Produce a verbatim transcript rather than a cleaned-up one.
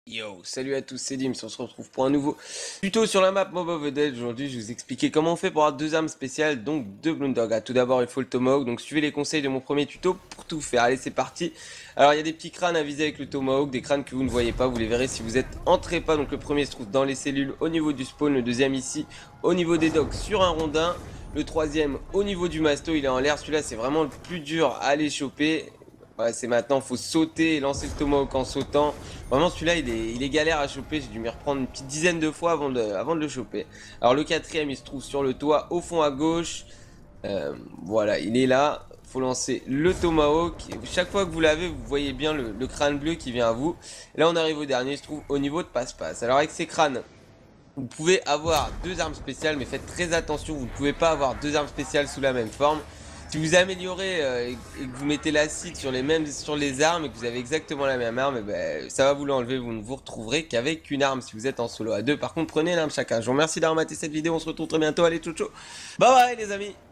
Yo, salut à tous, c'est Dim, on se retrouve pour un nouveau tuto sur la map Mob of the Dead. Aujourd'hui, je vais vous expliquer comment on fait pour avoir deux armes spéciales, donc deux Blundergas. Tout d'abord, il faut le Tomahawk, donc suivez les conseils de mon premier tuto pour tout faire. Allez, c'est parti. Alors, il y a des petits crânes à viser avec le Tomahawk, des crânes que vous ne voyez pas, vous les verrez si vous êtes en trépas. Donc le premier se trouve dans les cellules au niveau du spawn, le deuxième ici au niveau des docks sur un rondin, le troisième au niveau du masto, il est en l'air. Celui-là, c'est vraiment le plus dur à aller choper. Ouais, c'est maintenant, faut sauter et lancer le Tomahawk en sautant. Vraiment, celui-là, il est, il est galère à choper. J'ai dû m'y reprendre une petite dizaine de fois avant de, avant de le choper. Alors, le quatrième, il se trouve sur le toit, au fond à gauche. Euh, voilà, il est là. Faut lancer le Tomahawk. Chaque fois que vous l'avez, vous voyez bien le, le crâne bleu qui vient à vous. Là, on arrive au dernier, il se trouve au niveau de passe-passe. Alors, avec ces crânes, vous pouvez avoir deux armes spéciales, mais faites très attention, vous ne pouvez pas avoir deux armes spéciales sous la même forme. Si vous améliorez euh, et, et que vous mettez l'acide sur les mêmes sur les armes et que vous avez exactement la même arme, eh ben, ça va vous l'enlever, vous ne vous retrouverez qu'avec une arme si vous êtes en solo à deux. Par contre, prenez une arme chacun. Je vous remercie d'avoir maté cette vidéo, on se retrouve très bientôt. Allez, ciao ciao. Bye bye les amis.